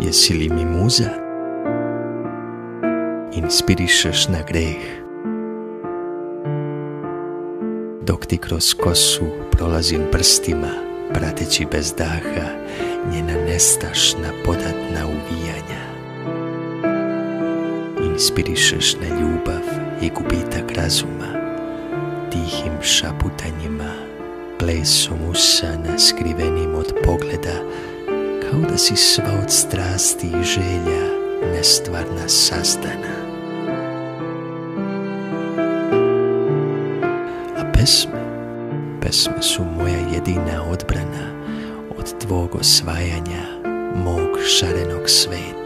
Jesi li mi muza? Inspirišeš na greh. Dok ti kroz kosu prolazim prstima, prateći bez daha njena nestašna podatna uvijanja. Inspirišeš na ljubav i gubitak razuma, tihim šaputanjima, plesom usana skrivenim od pogleda, kao da si sva od strasti i želja nestvarna sazdana. A pesme su moja jedina odbrana od tvog osvajanja mog šarenog sveta.